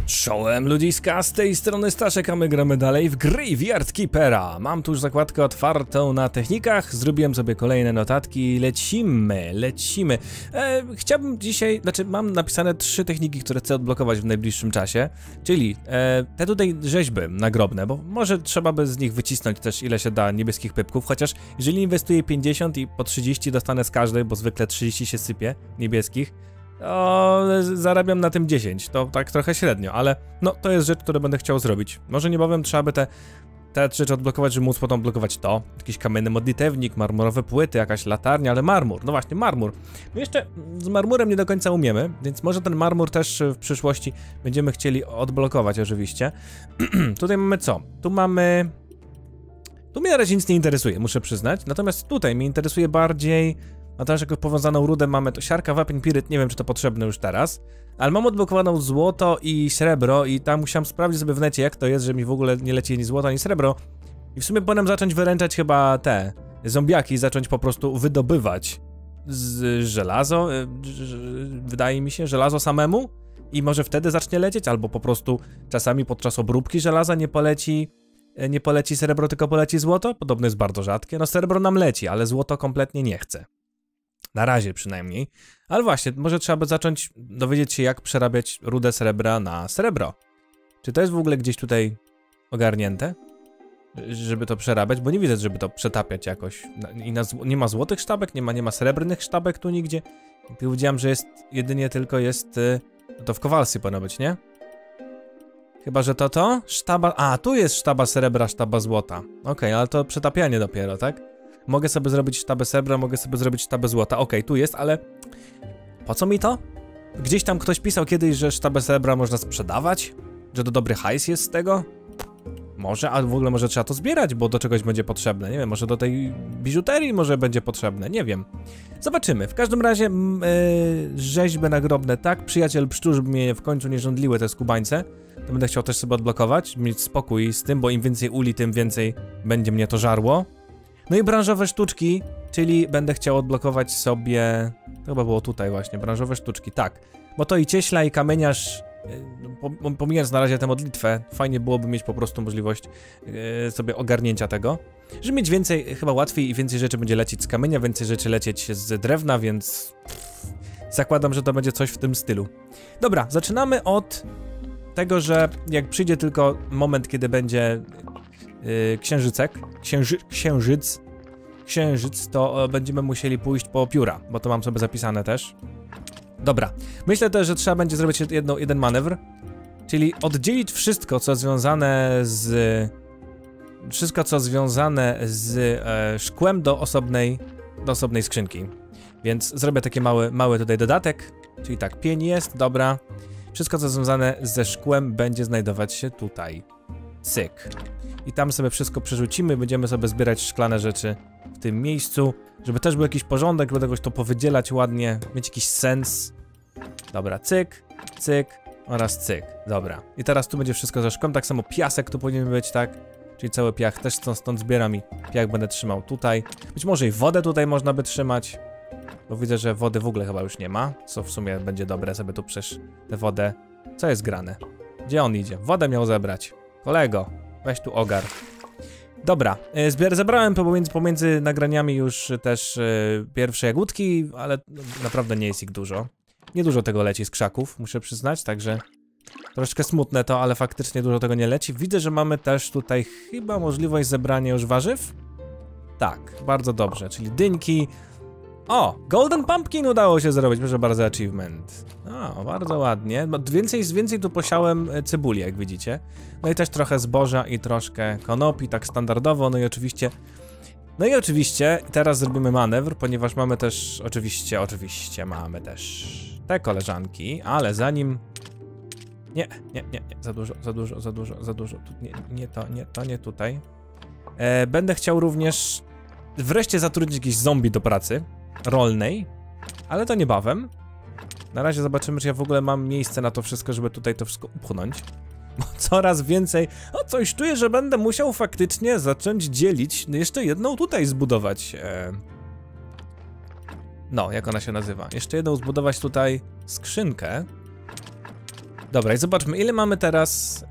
Czołem ludziska, z tej strony Staszek, a my gramy dalej w Graveyard Keepera. Mam tu już zakładkę otwartą na technikach, zrobiłem sobie kolejne notatki, lecimy. Chciałbym dzisiaj, mam napisane 3 techniki, które chcę odblokować w najbliższym czasie. Czyli te tutaj rzeźby nagrobne, bo może trzeba by z nich wycisnąć też ile się da niebieskich pypków, chociaż jeżeli inwestuję 50 i po 30 dostanę z każdej, bo zwykle 30 się sypie niebieskich, to zarabiam na tym 10, to tak trochę średnio, ale no to jest rzecz, którą będę chciał zrobić. Może niebawem trzeba by te rzeczy odblokować, żeby móc potem blokować to. Jakiś kamienny modlitewnik, marmurowe płyty, jakaś latarnia, ale marmur, no właśnie marmur. My jeszcze z marmurem nie do końca umiemy, więc może ten marmur też w przyszłości będziemy chcieli odblokować oczywiście. Tutaj mamy co? Tu mnie na razie nic nie interesuje, muszę przyznać, natomiast tutaj mnie interesuje bardziej. A teraz jako powiązaną rudę mamy to siarka, wapień, piryt, nie wiem czy to potrzebne już teraz. Ale mam odblokowaną złoto i srebro i tam musiałem sprawdzić sobie w necie jak to jest, że mi w ogóle nie leci ani złoto, ani srebro. I w sumie powinienem zacząć wyręczać chyba te zombiaki, zacząć po prostu wydobywać z żelazo, wydaje mi się, żelazo samemu. I może wtedy zacznie lecieć, albo po prostu czasami podczas obróbki żelaza nie poleci srebro, tylko poleci złoto. Podobno jest bardzo rzadkie, no srebro nam leci, ale złoto kompletnie nie chce. Na razie przynajmniej. Ale właśnie, może trzeba by zacząć dowiedzieć się, jak przerabiać rudę srebra na srebro. Czy to jest w ogóle gdzieś tutaj ogarnięte? Żeby to przerabiać, bo nie widzę, żeby to przetapiać jakoś. Nie ma złotych sztabek, nie ma srebrnych sztabek tu nigdzie. Tu widziałem, że jest jedynie tylko to w Kowalsy powinno być, nie? Chyba, że to? Sztaba... A, tu jest sztaba srebra, sztaba złota. Okej, ale to przetapianie dopiero, tak? Mogę sobie zrobić sztabę srebra, mogę sobie zrobić sztabę złota. Okej, tu jest, ale po co mi to? Gdzieś tam ktoś pisał kiedyś, że sztabę srebra można sprzedawać? Że to dobry hajs jest z tego? Może, a w ogóle może trzeba to zbierać, bo do czegoś będzie potrzebne. Nie wiem, może do tej biżuterii może będzie potrzebne, nie wiem. Zobaczymy. W każdym razie rzeźby nagrobne, tak? Przyjaciel pszczół, żeby mnie w końcu nie żądliły te skubańce. To będę chciał też sobie odblokować, mieć spokój z tym, bo im więcej uli, tym więcej będzie mnie to żarło. No i branżowe sztuczki, czyli będę chciał odblokować sobie... To chyba było tutaj właśnie, branżowe sztuczki, tak. Bo to i cieśla, i kamieniarz, pomijając na razie tę modlitwę, fajnie byłoby mieć po prostu możliwość sobie ogarnięcia tego. Żeby mieć więcej, chyba łatwiej i więcej rzeczy będzie lecieć z kamienia, więcej rzeczy lecieć z drewna, więc... Zakładam, że to będzie coś w tym stylu. Dobra, zaczynamy od tego, że jak przyjdzie tylko moment, kiedy będzie... księżyc, to będziemy musieli pójść po pióra, bo to mam sobie zapisane też. Dobra, myślę też, że trzeba będzie zrobić jeden manewr, czyli oddzielić wszystko, co związane z szkłem do osobnej skrzynki. Więc zrobię taki mały tutaj dodatek, czyli tak, pień jest, dobra. Wszystko, co związane ze szkłem, będzie znajdować się tutaj. Cyk. I tam sobie wszystko przerzucimy, będziemy sobie zbierać szklane rzeczy w tym miejscu, żeby też był jakiś porządek, żeby jakoś to powydzielać ładnie, mieć jakiś sens. Dobra, cyk, cyk oraz cyk. Dobra. I teraz tu będzie wszystko ze szkłem, tak samo piasek tu powinien być, tak? Czyli cały piach też stąd zbieram i piach będę trzymał tutaj. Być może i wodę tutaj można by trzymać, bo widzę, że wody w ogóle chyba już nie ma, co w sumie będzie dobre, sobie tu przecież tę wodę... Co jest grane? Gdzie on idzie? Wodę miał zebrać. Kolego, weź tu ogar. Dobra, zebrałem pomiędzy nagraniami już też pierwsze jagódki, ale naprawdę nie jest ich dużo. Niedużo tego leci z krzaków, muszę przyznać, także troszkę smutne to, ale faktycznie dużo tego nie leci. Widzę, że mamy też tutaj chyba możliwość zebrania już warzyw. Tak, bardzo dobrze, czyli dyńki. O, Golden Pumpkin udało się zrobić, proszę bardzo, achievement. O, bardzo ładnie. Więcej tu posiałem cebuli, jak widzicie. No i też trochę zboża i troszkę konopi, tak standardowo, no i oczywiście teraz zrobimy manewr, ponieważ mamy też, oczywiście mamy też te koleżanki, ale zanim... Nie, za dużo, nie tutaj. Będę chciał również wreszcie zatrudnić jakiś zombie do pracy rolnej, ale to niebawem. Na razie zobaczymy, czy ja w ogóle mam miejsce na to wszystko, żeby tutaj to wszystko upchnąć. Bo coraz więcej... O, coś czuję, że będę musiał faktycznie zacząć dzielić. Jeszcze jedną tutaj zbudować. No, jak ona się nazywa? Jeszcze jedną zbudować tutaj skrzynkę. Dobra, i zobaczmy, ile mamy teraz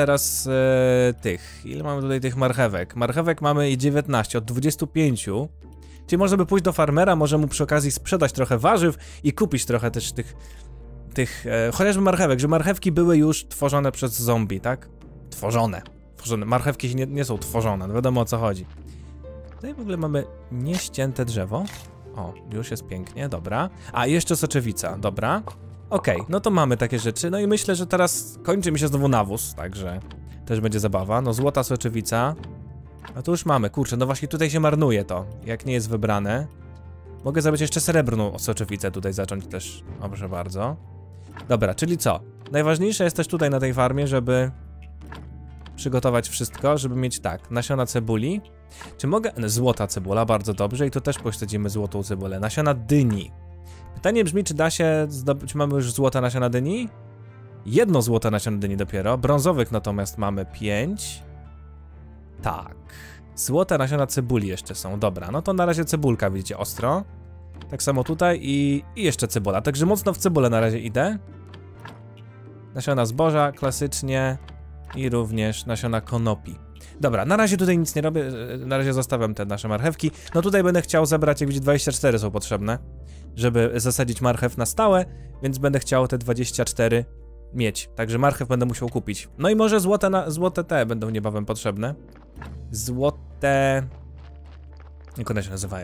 ile mamy tutaj tych marchewek. Marchewek mamy 19 od 25. Czyli można by pójść do farmera, może mu przy okazji sprzedać trochę warzyw i kupić trochę też chociażby marchewek, że marchewki były już tworzone przez zombie, tak? Tworzone. Marchewki nie są tworzone, no wiadomo o co chodzi. Tutaj w ogóle mamy nieścięte drzewo. O, już jest pięknie, dobra. A, jeszcze soczewica, dobra. Okej, no to mamy takie rzeczy, no i myślę, że teraz kończy mi się znowu nawóz, także też będzie zabawa. No złota soczewica. No to już mamy, kurczę, no właśnie tutaj się marnuje to, jak nie jest wybrane. Mogę zrobić jeszcze srebrną soczewicę tutaj zacząć też, o proszę bardzo. Dobra, czyli co? Najważniejsze jest też tutaj na tej farmie, żeby przygotować wszystko, żeby mieć tak, nasiona cebuli. Czy mogę... Złota cebula, bardzo dobrze i tu też posadzimy złotą cebulę. Nasiona dyni. Pytanie brzmi, czy da się zdobyć... Czy mamy już złota nasiona dyni? Jedno złote nasiona dyni dopiero. Brązowych natomiast mamy 5. Tak. Złote nasiona cebuli jeszcze są. Dobra, no to na razie cebulka, widzicie, ostro. Tak samo tutaj i jeszcze cebula. Także mocno w cebulę na razie idę. Nasiona zboża klasycznie i również nasiona konopi. Dobra, na razie tutaj nic nie robię, na razie zostawiam te nasze marchewki. No tutaj będę chciał zebrać, jak widzicie, 24 są potrzebne, żeby zasadzić marchew na stałe, więc będę chciał te 24 mieć. Także marchew będę musiał kupić. No i może złote te będą niebawem potrzebne. Złote... Jak one się nazywają?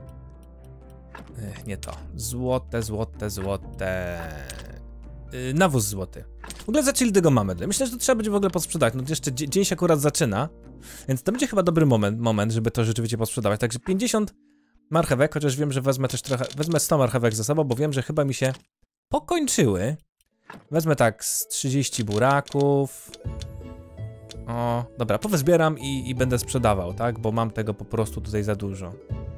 Nie to. Złote... Nawóz złoty. W ogóle zaczęli tego mamy. Myślę, że to trzeba będzie w ogóle posprzedać. No jeszcze dzień się akurat zaczyna, więc to będzie chyba dobry moment, żeby to rzeczywiście posprzedawać. Także 50 marchewek, chociaż wiem, że wezmę też trochę, wezmę 100 marchewek ze sobą, bo wiem, że chyba mi się pokończyły. Wezmę tak z 30 buraków. O, dobra, powzbieram i będę sprzedawał, tak? Bo mam tego po prostu tutaj za dużo.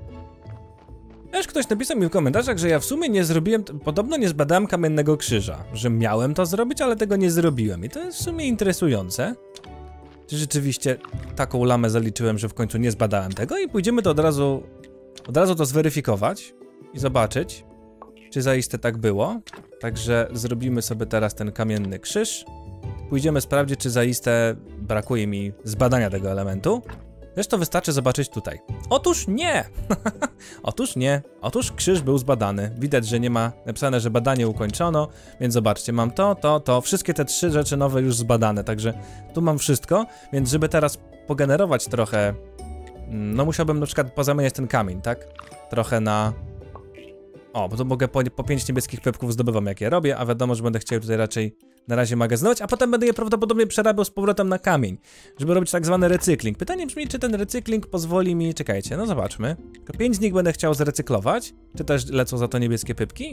Też ktoś napisał mi w komentarzach, że ja w sumie nie zrobiłem, podobno nie zbadałem kamiennego krzyża. Że miałem to zrobić, ale tego nie zrobiłem. I to jest w sumie interesujące. Czy rzeczywiście taką lamę zaliczyłem, że w końcu nie zbadałem tego i pójdziemy to od razu to zweryfikować i zobaczyć, czy zaiste tak było. Także zrobimy sobie teraz ten kamienny krzyż. Pójdziemy sprawdzić, czy zaiste brakuje mi zbadania tego elementu. Zresztą wystarczy zobaczyć tutaj. Otóż nie! Otóż nie. Otóż krzyż był zbadany. Widać, że nie ma napisane, że badanie ukończono, więc zobaczcie, mam to. Wszystkie te 3 rzeczy nowe już zbadane, także tu mam wszystko, więc żeby teraz pogenerować trochę, no musiałbym na przykład pozamieniać ten kamień, tak? Trochę na... O, bo to mogę po 5 niebieskich pepków zdobywam, jak je robię, a wiadomo, że będę chciał tutaj raczej na razie magazynować, a potem będę je prawdopodobnie przerabiał z powrotem na kamień, żeby robić tak zwany recykling. Pytanie brzmi, czy ten recykling pozwoli mi... Czekajcie, no zobaczmy. Tylko 5 z nich będę chciał zrecyklować. Czy też lecą za to niebieskie pypki?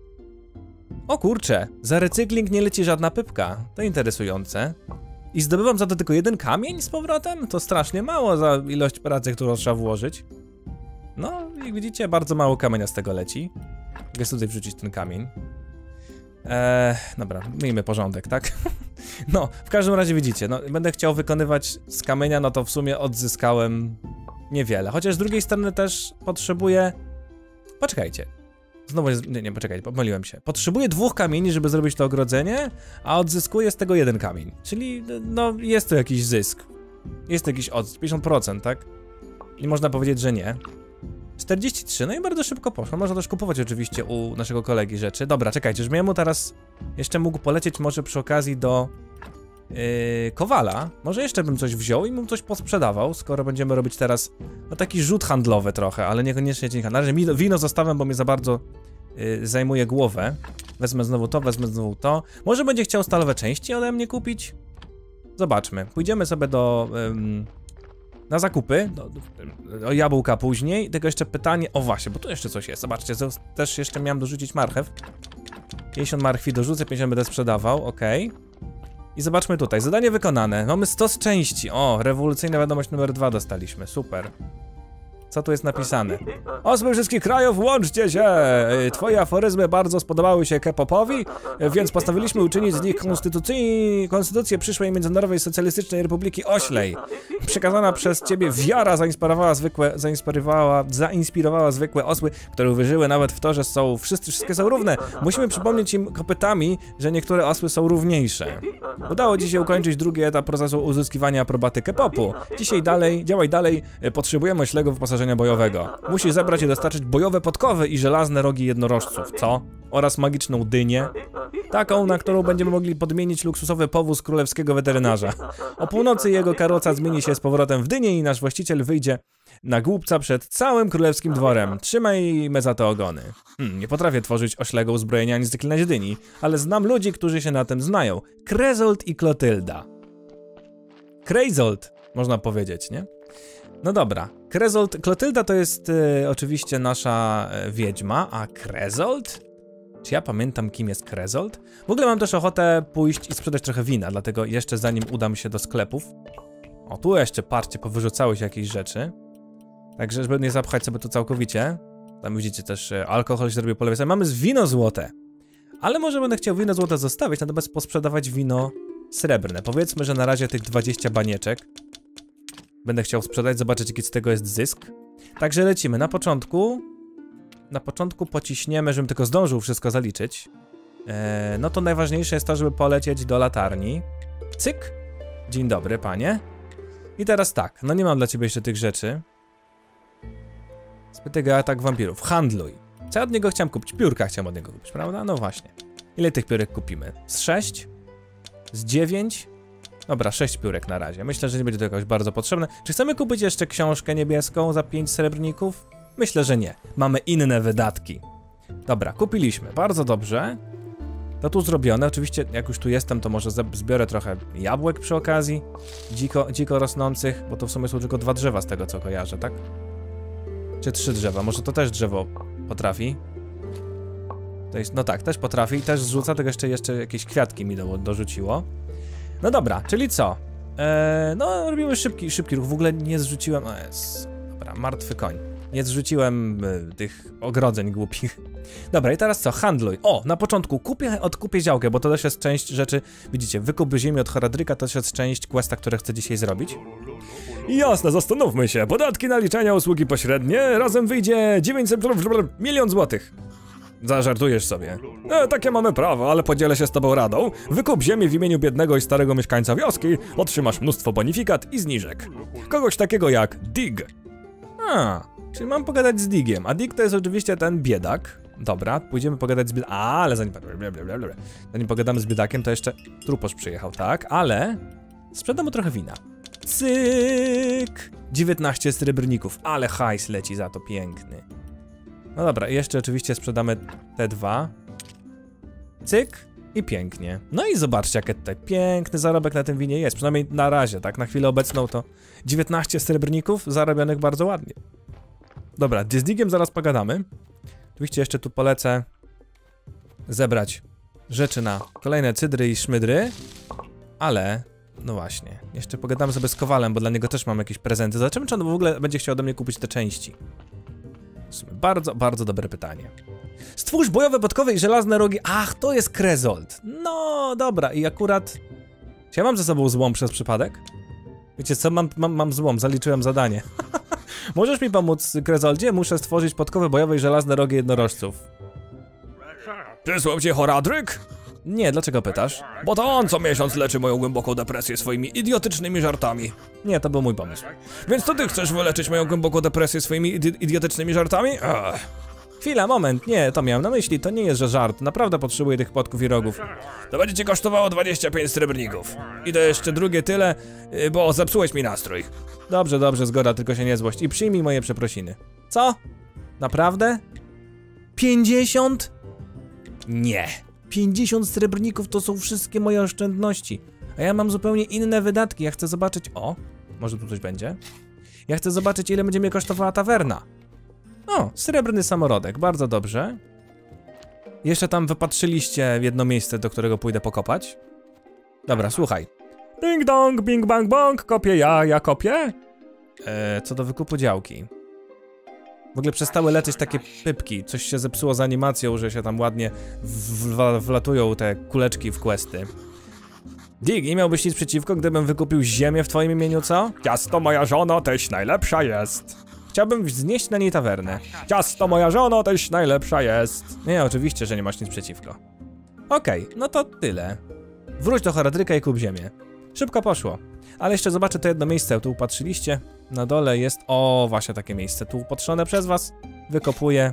O kurczę, za recykling nie leci żadna pypka. To interesujące. I zdobywam za to tylko 1 kamień z powrotem? To strasznie mało za ilość pracy, którą trzeba włożyć. No, jak widzicie, bardzo mało kamienia z tego leci. Mogę tutaj wrzucić ten kamień. Dobra, miejmy porządek, tak? No, w każdym razie widzicie, no, będę chciał wykonywać z kamienia, no to w sumie odzyskałem niewiele. Chociaż z drugiej strony też potrzebuję... Poczekajcie. Znowu jest... Nie, poczekajcie, pomyliłem się. Potrzebuję 2 kamieni, żeby zrobić to ogrodzenie, a odzyskuję z tego 1 kamień. Czyli, no, jest to jakiś zysk. Jest to jakiś odzysk, 50%, tak? Nie można powiedzieć, że nie. 43, no i bardzo szybko poszło. Można też kupować oczywiście u naszego kolegi rzeczy. Dobra, czekajcie, żebym ja mu teraz jeszcze mógł polecieć może przy okazji do Kowala. Może jeszcze bym coś wziął i mu coś posprzedawał, skoro będziemy robić teraz no taki rzut handlowy trochę, ale niekoniecznie dzień handlowy. Na razie wino zostawiam, bo mnie za bardzo zajmuje głowę. Wezmę znowu to. Może będzie chciał stalowe części ode mnie kupić? Zobaczmy. Pójdziemy sobie na zakupy, o jabłka później, tylko jeszcze pytanie, o właśnie, bo tu jeszcze coś jest, zobaczcie, też jeszcze miałem dorzucić marchew. 50 marchwi dorzucę, 50 będę sprzedawał, ok. I zobaczmy tutaj, zadanie wykonane, mamy 100 z części, o, rewolucyjna wiadomość numer 2 dostaliśmy, super. Co tu jest napisane? Osły wszystkich krajów, łączcie się! Twoje aforyzmy bardzo spodobały się K-popowi, więc postanowiliśmy uczynić z nich konstytucję przyszłej Międzynarodowej Socjalistycznej Republiki Oślej. Przekazana przez ciebie wiara zainspirowała zwykłe osły, które uwierzyły nawet w to, że wszystkie są równe. Musimy przypomnieć im kopytami, że niektóre osły są równiejsze. Udało ci się ukończyć drugi etap procesu uzyskiwania aprobaty K-popu. Działaj dalej, potrzebujemy oślego wyposażenia bojowego. Musisz zebrać i dostarczyć bojowe podkowy i żelazne rogi jednorożców, co? Oraz magiczną dynię. Taką, na którą będziemy mogli podmienić luksusowy powóz królewskiego weterynarza. O północy jego karoca zmieni się z powrotem w dynię i nasz właściciel wyjdzie na głupca przed całym królewskim dworem. Trzymajmy za to ogony. Nie potrafię tworzyć oślego uzbrojenia ani zaklinać dyni, ale znam ludzi, którzy się na tym znają. Krezold i Klotylda. Krezold, można powiedzieć, nie? No dobra, Klotylda to jest oczywiście nasza wiedźma, a Krezold? Czy ja pamiętam, kim jest Krezold? W ogóle mam też ochotę pójść i sprzedać trochę wina, dlatego jeszcze zanim udam się do sklepów. O, tu jeszcze, patrzcie, powyrzucały się jakieś rzeczy. Także, żeby nie zapchać sobie to całkowicie. Tam widzicie też, alkohol się robi po lewej stronie. Mamy wino złote. Ale może będę chciał wino złote zostawić, natomiast posprzedawać wino srebrne. Powiedzmy, że na razie tych 20 banieczek będę chciał sprzedać, zobaczyć, jaki z tego jest zysk. Także lecimy. Na początku pociśniemy, żebym tylko zdążył wszystko zaliczyć. No to najważniejsze jest to, żeby polecieć do latarni. Cyk. Dzień dobry, panie. I teraz tak, no nie mam dla ciebie jeszcze tych rzeczy. Spytaj go atak wampirów. Handluj. Co ja od niego chciałem kupić? Piórka chciałem od niego kupić, prawda? No właśnie. Ile tych piórek kupimy? Z 6? Z 9? Dobra, 6 piórek na razie. Myślę, że nie będzie to jakoś bardzo potrzebne. Czy chcemy kupić jeszcze książkę niebieską za 5 srebrników? Myślę, że nie. Mamy inne wydatki. Dobra, kupiliśmy. Bardzo dobrze. To tu zrobione. Oczywiście, jak już tu jestem, to może zbiorę trochę jabłek przy okazji. Dziko rosnących, bo to w sumie są tylko 2 drzewa z tego, co kojarzę, tak? Czy 3 drzewa? Może to też drzewo potrafi? To jest, no tak, też potrafi. Też zrzuca, tylko jeszcze jakieś kwiatki mi dorzuciło. No dobra, czyli co? No, robimy szybki ruch. W ogóle nie zrzuciłem... O jest. Dobra, martwy koń. Nie zrzuciłem tych ogrodzeń głupich. Dobra, i teraz co? Handluj. O, na początku odkupię działkę, bo to też jest część rzeczy... Widzicie, wykup ziemi od Horadryka to też jest część questa, które chcę dzisiaj zrobić. Jasne, zastanówmy się. Podatki, naliczenia, usługi pośrednie. Razem wyjdzie 900... 1 000 000 złotych. Zażartujesz sobie. Takie mamy prawo, ale podzielę się z tobą radą. Wykup ziemię w imieniu biednego i starego mieszkańca wioski, otrzymasz mnóstwo bonifikat i zniżek. Kogoś takiego jak Dig. Czyli mam pogadać z Digiem, a Dig to jest oczywiście ten biedak. Dobra, pójdziemy pogadać z biedakiem. Ale zanim pogadamy z biedakiem, to jeszcze truposz przyjechał, tak? Ale sprzedam mu trochę wina. Cyk! 19 srebrników, ale hajs leci za to piękny. No dobra, jeszcze oczywiście sprzedamy te 2. Cyk i pięknie. No i zobaczcie, jaki tutaj piękny zarobek na tym winie jest. Przynajmniej na razie, tak? Na chwilę obecną to 19 srebrników zarobionych bardzo ładnie. Dobra, z Digiem zaraz pogadamy. Oczywiście jeszcze tu polecę zebrać rzeczy na kolejne cydry i szmydry. Ale, no właśnie, jeszcze pogadamy sobie z Kowalem, bo dla niego też mam jakieś prezenty. Zobaczymy, czy on w ogóle będzie chciał ode mnie kupić te części. Bardzo, bardzo dobre pytanie. Stwórz bojowe podkowy i żelazne rogi. Ach, to jest Krezold. No, dobra. I akurat... Czy ja mam ze sobą złom przez przypadek? Wiecie co? Mam złom. Zaliczyłem zadanie. Możesz mi pomóc, Krezoldzie? Muszę stworzyć podkowy bojowe i żelazne rogi jednorożców. Przysłał cię Horadryk? Nie, dlaczego pytasz? Bo to on co miesiąc leczy moją głęboką depresję swoimi idiotycznymi żartami. Nie, to był mój pomysł. Więc to ty chcesz wyleczyć moją głęboką depresję swoimi idiotycznymi żartami? Chwila, moment, nie, to miałem na myśli, to nie jest, że żart. Naprawdę potrzebuję tych podków i rogów. To będzie cię kosztowało 25 srebrników. I to jeszcze drugie tyle, bo zepsułeś mi nastrój. Dobrze, dobrze, zgoda, tylko się nie złość. I przyjmij moje przeprosiny. Co? Naprawdę? 50? Nie. 50 srebrników to są wszystkie moje oszczędności. A ja mam zupełnie inne wydatki. Ja chcę zobaczyć... O, może tu coś będzie? Ja chcę zobaczyć, ile będzie mnie kosztowała tawerna. O, srebrny samorodek, bardzo dobrze. Jeszcze tam wypatrzyliście jedno miejsce, do którego pójdę pokopać. Dobra, słuchaj. Ding dong, bing bang bong, kopię ja kopię? Co do wykupu działki. W ogóle przestały lecieć takie pypki. Coś się zepsuło z animacją, że się tam ładnie wlatują te kuleczki w questy. Dig, nie miałbyś nic przeciwko, gdybym wykupił ziemię w twoim imieniu, co? Ciasto, moja żono, tyś najlepsza jest. Chciałbym wznieść na niej tawernę. Ciasto, moja żono, tyś najlepsza jest. Nie, oczywiście, że nie masz nic przeciwko. Okej, no to tyle. Wróć do Horadryka i kup ziemię. Szybko poszło. Ale jeszcze zobaczę to jedno miejsce, tu patrzyliście. Na dole jest, o właśnie takie miejsce, tu upatrzone przez was. Wykopuję.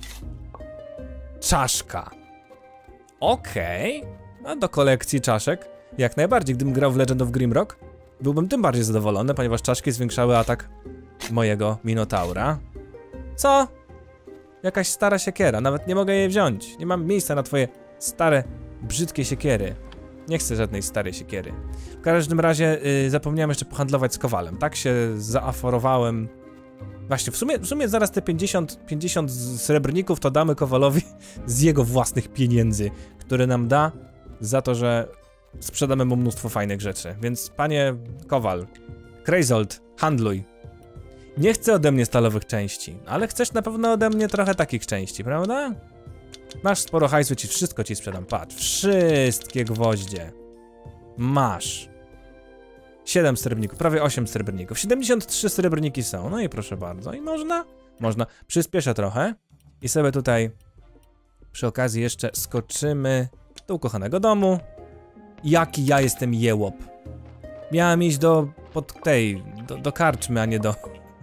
Czaszka. Okej. A do kolekcji czaszek. Jak najbardziej, gdybym grał w Legend of Grimrock, byłbym tym bardziej zadowolony, ponieważ czaszki zwiększały atak mojego Minotaura. Co? Jakaś stara siekiera, nawet nie mogę jej wziąć. Nie mam miejsca na twoje stare, brzydkie siekiery. Nie chcę żadnej starej siekiery. W każdym razie zapomniałem jeszcze pohandlować z Kowalem. Tak się zaaforowałem. Właśnie, w sumie zaraz te 50 srebrników to damy Kowalowi z jego własnych pieniędzy, które nam da za to, że sprzedamy mu mnóstwo fajnych rzeczy. Więc panie Kowal, Krejzold, handluj. Nie chcę ode mnie stalowych części, ale chcesz na pewno ode mnie trochę takich części, prawda? Masz sporo hajsu, wszystko ci sprzedam. Patrz, wszystkie gwoździe. Masz. 7 srebrników, prawie 8 srebrników. 73 srebrniki są, no i proszę bardzo. I można? Można. Przyspieszę trochę. I sobie tutaj przy okazji jeszcze skoczymy do ukochanego domu. Jaki ja jestem jełop. Miałem iść do karczmy, a nie do...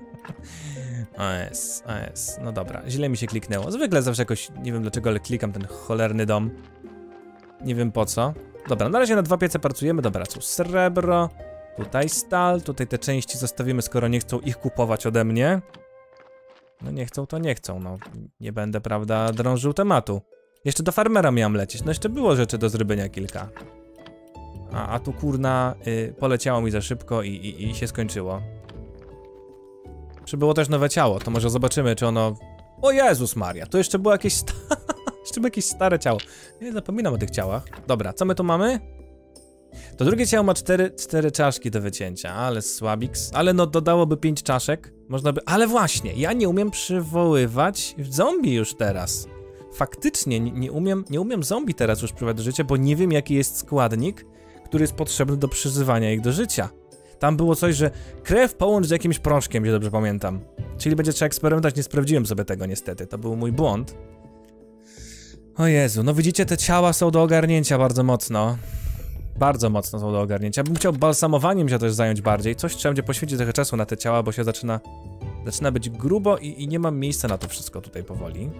OS. No dobra, źle mi się kliknęło. Zwykle zawsze jakoś, nie wiem dlaczego, ale klikam ten cholerny dom. Nie wiem po co. Dobra, na razie na 2 piece pracujemy. Dobra, tu srebro, tutaj stal, tutaj te części zostawimy, skoro nie chcą ich kupować ode mnie. No nie chcą, to nie chcą, no. Nie będę, prawda, drążył tematu. Jeszcze do farmera miałem lecieć, no jeszcze było rzeczy do zrobienia kilka. A tu kurna poleciało mi za szybko i się skończyło. Przybyło też nowe ciało, to może zobaczymy, czy ono... O Jezus Maria, to jeszcze było jakieś jeszcze było jakieś stare ciało. Nie zapominam o tych ciałach. Dobra, co my tu mamy? To drugie ciało ma 4 czaszki do wycięcia, ale słabiks. Ale no dodałoby 5 czaszek. Można by... Ale właśnie, ja nie umiem przywoływać zombie już teraz. Faktycznie nie umiem zombie teraz już przywoływać do życia, bo nie wiem jaki jest składnik, który jest potrzebny do przyzywania ich do życia. Tam było coś, że krew połącz z jakimś proszkiem, jeśli dobrze pamiętam. Czyli będzie trzeba eksperymentować, nie sprawdziłem sobie tego niestety, to był mój błąd. O Jezu, no widzicie, te ciała są do ogarnięcia bardzo mocno. Bardzo mocno są do ogarnięcia. Bym chciał balsamowaniem się też zająć bardziej. Coś trzeba będzie poświęcić trochę czasu na te ciała, bo się zaczyna być grubo i nie mam miejsca na to wszystko tutaj powoli.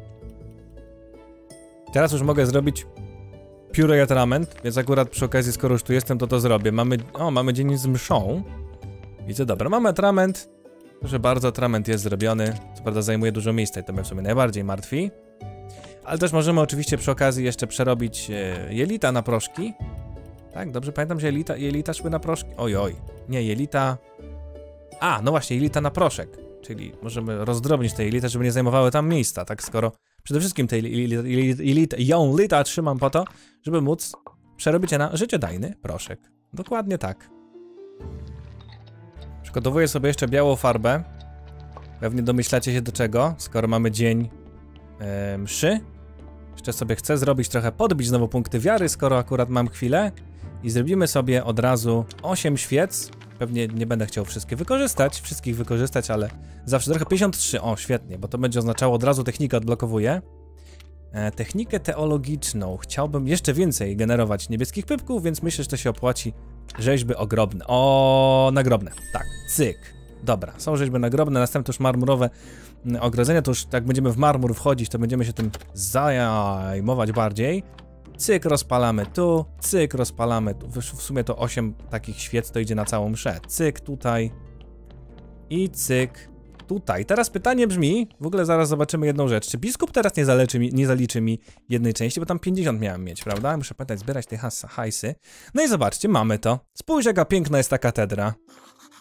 Teraz już mogę zrobić pióro i atrament, więc akurat przy okazji, skoro już tu jestem, to zrobię. Mamy dzień z mszą. Widzę, dobra, mamy atrament. Proszę bardzo, atrament jest zrobiony. Co prawda zajmuje dużo miejsca i to mnie w sumie najbardziej martwi. Ale też możemy oczywiście przy okazji jeszcze przerobić jelita na proszki. Tak, dobrze pamiętam, że jelita szły na proszki. Oj, nie, jelita... A, no właśnie, jelita na proszek. Czyli możemy rozdrobnić te jelita, żeby nie zajmowały tam miejsca, tak, skoro... Przede wszystkim te jelita trzymam po to, żeby móc przerobić je na życiodajny proszek. Dokładnie tak. Przygotowuję sobie jeszcze białą farbę. Pewnie domyślacie się do czego, skoro mamy dzień mszy. Jeszcze sobie chcę zrobić trochę, podbić znowu punkty wiary, skoro akurat mam chwilę. I zrobimy sobie od razu 8 świec. Pewnie nie będę chciał wszystkich wykorzystać, ale zawsze trochę 53. O, świetnie, bo to będzie oznaczało od razu technikę odblokowuję. Technikę teologiczną. Chciałbym jeszcze więcej generować niebieskich pypków, więc myślę, że to się opłaci. Rzeźby ogrobne. O, nagrobne. Tak, cyk. Dobra, są rzeźby nagrobne, następne już marmurowe ogrodzenia. To już jak będziemy w marmur wchodzić, to będziemy się tym zajmować bardziej. Cyk, rozpalamy tu, cyk, rozpalamy tu. W sumie to 8 takich świec to idzie na całą mszę. Cyk tutaj i cyk tutaj. Teraz pytanie brzmi, w ogóle zaraz zobaczymy jedną rzecz. Czy biskup teraz nie zaliczy mi jednej części, bo tam 50 miałem mieć, prawda? Muszę pamiętać, zbierać te hajsy. No i zobaczcie, mamy to. Spójrz, jaka piękna jest ta katedra.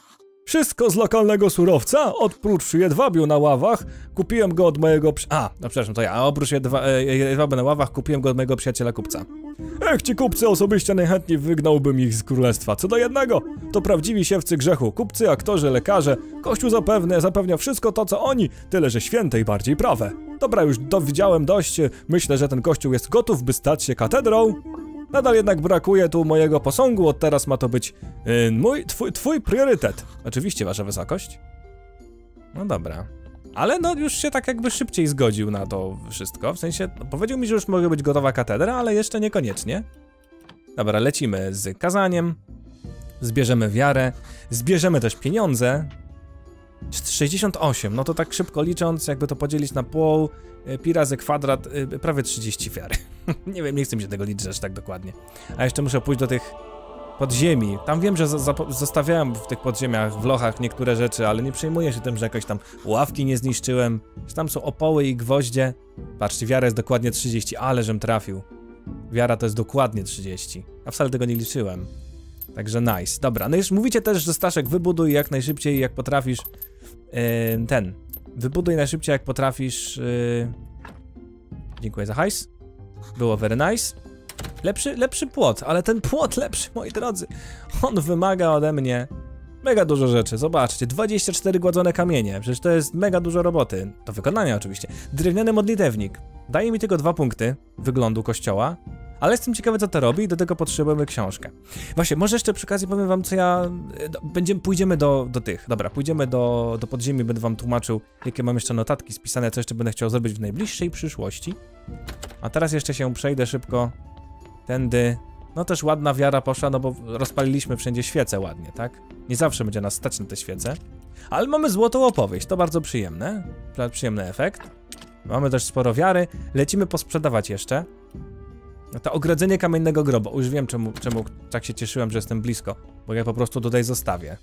Wszystko z lokalnego surowca, oprócz jedwabiu na ławach, kupiłem go od mojego no przepraszam, to ja, a oprócz jedwabiu na ławach kupiłem go od mojego przyjaciela kupca. Ci kupcy osobiście najchętniej wygnałbym ich z królestwa. Co do jednego, to prawdziwi siewcy grzechu. Kupcy, aktorzy, lekarze. Kościół zapewnia wszystko to, co oni, tyle że święte i bardziej prawe. Dobra, już dowiedziałem dość. Myślę, że ten kościół jest gotów, by stać się katedrą. Nadal jednak brakuje tu mojego posągu, od teraz ma to być twój priorytet. Oczywiście, wasza wysokość. No dobra. Ale no już się tak jakby szybciej zgodził na to wszystko, w sensie powiedział mi, że już może być gotowa katedra, ale jeszcze niekoniecznie. Dobra, lecimy z kazaniem, zbierzemy wiarę, zbierzemy też pieniądze. 68, no to tak szybko licząc, jakby to podzielić na pół, pi razy kwadrat, prawie 30 wiary. Nie wiem, nie chcę mi się tego liczyć aż tak dokładnie. A jeszcze muszę pójść do tych podziemi. Tam wiem, że zostawiałem w tych podziemiach, w lochach niektóre rzeczy, ale nie przejmuję się tym, że jakoś tam ławki nie zniszczyłem. Że tam są opoły i gwoździe. Patrzcie, wiara jest dokładnie 30, ale żem trafił. Wiara to jest dokładnie 30, a wcale tego nie liczyłem. Także nice. Dobra, no już mówicie też, że Staszek, wybuduj jak najszybciej, jak potrafisz wybuduj najszybciej, jak potrafisz dziękuję za hajs. Było very nice. Lepszy płot, ale ten płot lepszy, moi drodzy. On wymaga ode mnie mega dużo rzeczy. Zobaczcie, 24 gładzone kamienie. Przecież to jest mega dużo roboty. Do wykonania oczywiście. Drewniany modlitewnik. Daje mi tylko 2 punkty wyglądu kościoła. Ale jestem ciekawy, co to robi i do tego potrzebujemy książkę. Właśnie, może jeszcze przy okazji powiem wam, co ja... Pójdziemy do tych. Dobra, pójdziemy do podziemi, będę wam tłumaczył, jakie mam jeszcze notatki spisane, co jeszcze będę chciał zrobić w najbliższej przyszłości. A teraz jeszcze się przejdę szybko tędy. No też ładna wiara poszła, no bo rozpaliliśmy wszędzie świece ładnie, tak? Nie zawsze będzie nas stać na te świece. Ale mamy złotą opowieść, to bardzo przyjemne. Przyjemny efekt. Mamy też sporo wiary. Lecimy posprzedawać jeszcze. No to ogrodzenie kamiennego grobu. Już wiem, czemu tak się cieszyłem, że jestem blisko. Bo ja po prostu tutaj zostawię.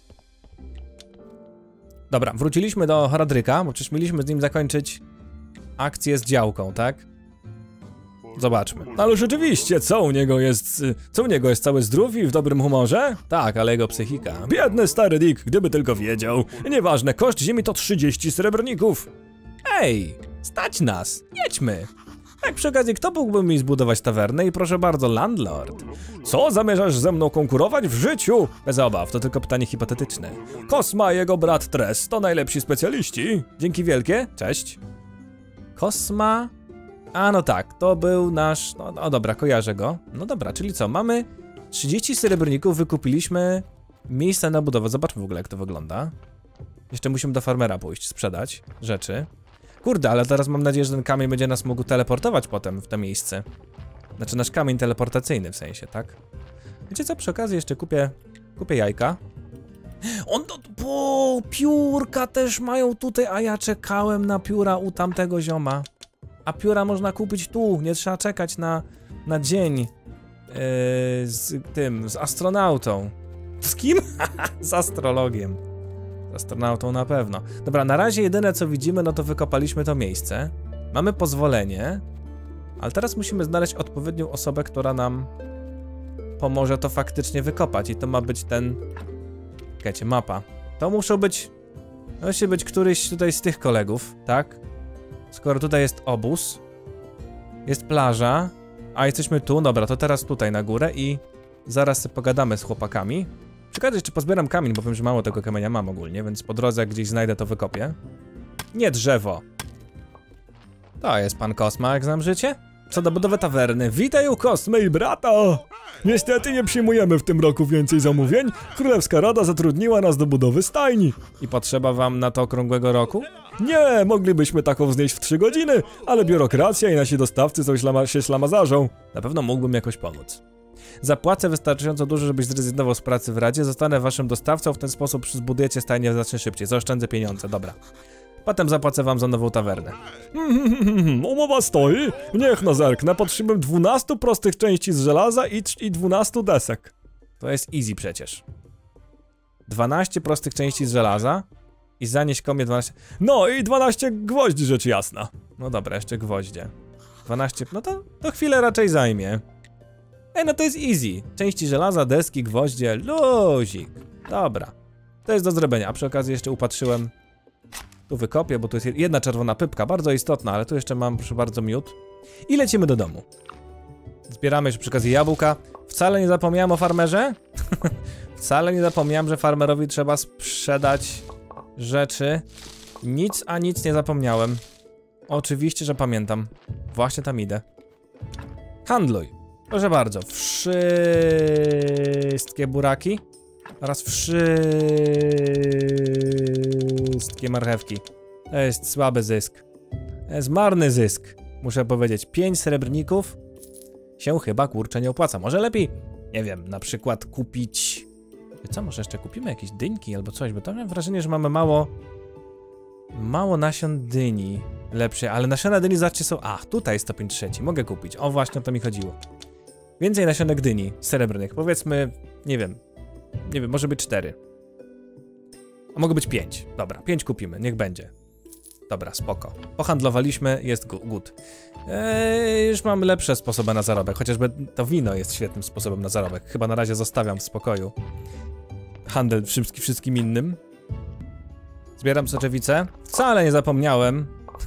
Dobra, wróciliśmy do Horadryka, bo przecież mieliśmy z nim zakończyć akcję z działką, tak? Zobaczmy. Ale rzeczywiście, co u niego jest cały zdrów i w dobrym humorze? Tak, ale jego psychika. Biedny stary Dick, gdyby tylko wiedział. Nieważne, koszt ziemi to 30 srebrników. Ej, stać nas, jedźmy. Tak przy okazji, kto mógłby mi zbudować tawernę? I proszę bardzo, landlord. Co, zamierzasz ze mną konkurować w życiu? Bez obaw, to tylko pytanie hipotetyczne. Kosma i jego brat Tres to najlepsi specjaliści. Dzięki wielkie, cześć. Kosma... A no tak, to był nasz... No dobra, kojarzę go. No dobra, czyli co, mamy 30 srebrników, wykupiliśmy miejsce na budowę. Zobaczmy w ogóle, jak to wygląda. Jeszcze musimy do farmera pójść, sprzedać rzeczy. Kurde, ale teraz mam nadzieję, że ten kamień będzie nas mógł teleportować potem w to miejsce. Znaczy nasz kamień teleportacyjny w sensie, tak? Wiecie co, przy okazji jeszcze kupię jajka. Piórka też mają tutaj, a ja czekałem na pióra u tamtego zioma. A pióra można kupić tu, nie trzeba czekać na dzień z astronautą. Z kim? Z astrologiem. Z astronautą na pewno. Dobra, na razie jedyne co widzimy, no to wykopaliśmy to miejsce. Mamy pozwolenie, ale teraz musimy znaleźć odpowiednią osobę, która nam pomoże to faktycznie wykopać. I to ma być ten... Czekajcie, mapa. To musi być któryś tutaj z tych kolegów, tak? Skoro tutaj jest obóz, jest plaża, a jesteśmy tu, dobra, to teraz tutaj na górę i zaraz sobie pogadamy z chłopakami. Czekajcie, czy pozbieram kamień, bo wiem, że mało tego kamienia mam ogólnie, więc po drodze jak gdzieś znajdę, to wykopię. Nie drzewo. To jest pan Kosma, jak znam życie. Co do budowy tawerny. Witaj u Kosmy i brata! Niestety nie przyjmujemy w tym roku więcej zamówień. Królewska Rada zatrudniła nas do budowy stajni. I potrzeba wam na to okrągłego roku? Nie, moglibyśmy taką wznieść w 3 godziny, ale biurokracja i nasi dostawcy się ślamazarzą. Na pewno mógłbym jakoś pomóc. Zapłacę wystarczająco dużo, żebyś zrezygnował z pracy w Radzie. Zostanę waszym dostawcą, w ten sposób zbudujecie stajnię znacznie szybciej. Zaoszczędzę pieniądze, dobra. Potem zapłacę wam za nową tawernę. Umowa stoi. Niech no zerknę. Potrzebuję 12 prostych części z żelaza i 12 desek. To jest easy przecież. 12 prostych części z żelaza i zanieść komie 12... No i 12 gwoździ, rzecz jasna. No dobra, jeszcze gwoździe. 12... No to chwilę raczej zajmie. Ej, no to jest easy. Części żelaza, deski, gwoździe, luzik. Dobra. To jest do zrobienia, a przy okazji jeszcze upatrzyłem. Tu wykopię, bo tu jest jedna czerwona pypka, bardzo istotna, ale tu jeszcze mam, proszę bardzo, miód. I lecimy do domu. Zbieramy jeszcze przy okazji jabłka. Wcale nie zapomniałem o farmerze. Wcale nie zapomniałem, że farmerowi trzeba sprzedać rzeczy. Nic a nic nie zapomniałem. Oczywiście, że pamiętam. Właśnie tam idę. Handluj. Proszę bardzo. Wszystkie buraki oraz wszystkie marchewki. To jest słaby zysk. To jest marny zysk. Muszę powiedzieć, 5 srebrników się chyba, kurczę, nie opłaca. Może lepiej, nie wiem, na przykład kupić... Co, może jeszcze kupimy jakieś dyńki albo coś, bo to mam wrażenie, że mamy mało nasion dyni lepszej, ale nasiona dyni, zobaczcie, są... A, tutaj jest stopień 3, mogę kupić. O, właśnie o to mi chodziło. Więcej nasionek dyni srebrnych, powiedzmy, nie wiem, może być 4. A mogę być 5. Dobra, 5 kupimy, niech będzie. Dobra, spoko. Pohandlowaliśmy, jest good. Już mamy lepsze sposoby na zarobek, chociażby to wino jest świetnym sposobem na zarobek. Chyba na razie zostawiam w spokoju handel wszystkim innym. Zbieram soczewicę. Wcale nie zapomniałem.